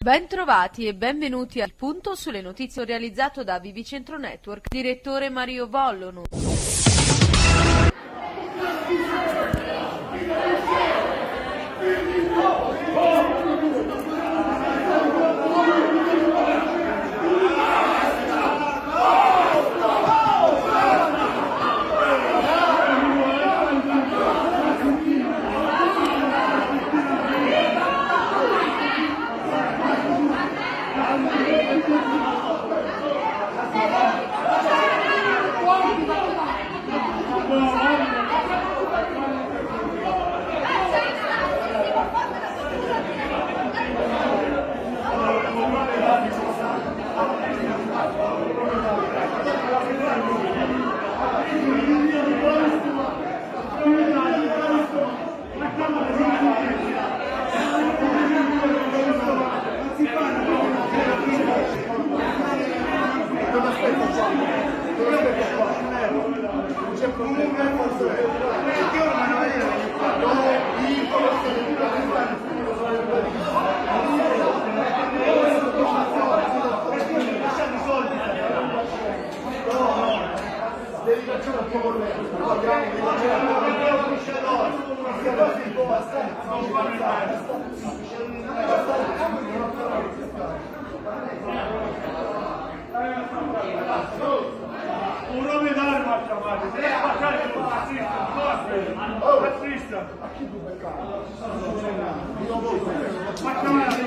Bentrovati e benvenuti al Punto sulle notizie realizzato da Vivicentro Network, direttore Mario Vollonu. Un nome d'arma a chiamare, se ne passare con la sinistra. A chi tu beccato? Ma chiamare a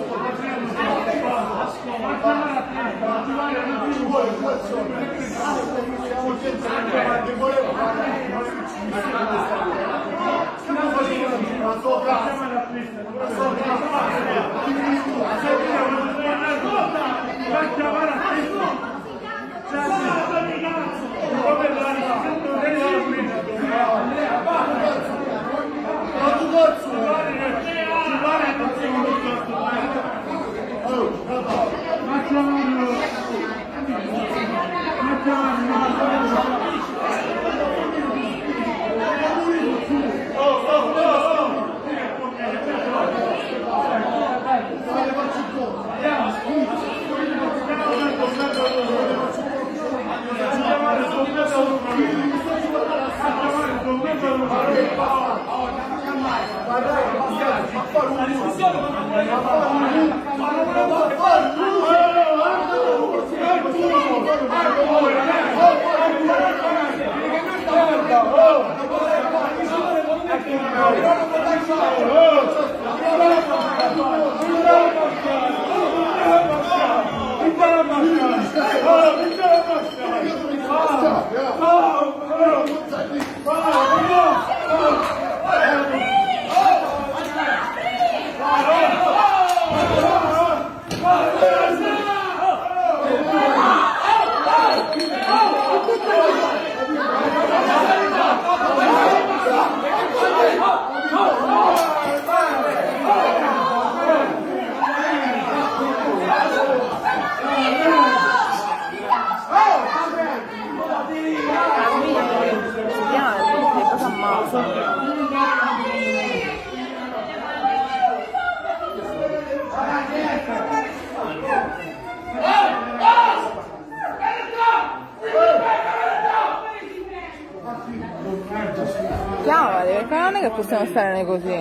chiamali, perché non è che possiamo stare così.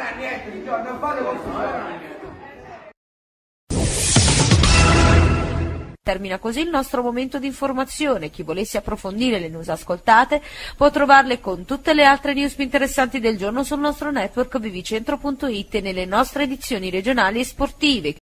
Termina così il nostro momento di informazione. Chi volesse approfondire le news ascoltate può trovarle con tutte le altre news più interessanti del giorno sul nostro network vivicentro.it e nelle nostre edizioni regionali e sportive.